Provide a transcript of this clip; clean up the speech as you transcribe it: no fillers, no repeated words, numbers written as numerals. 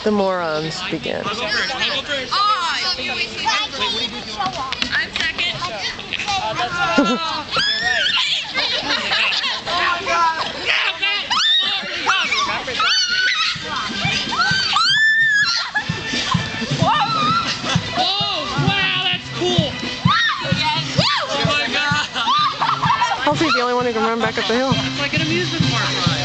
The morons begin. I'm second. Kelsey's the only one who can run back up the hill. It's like an amusement park ride.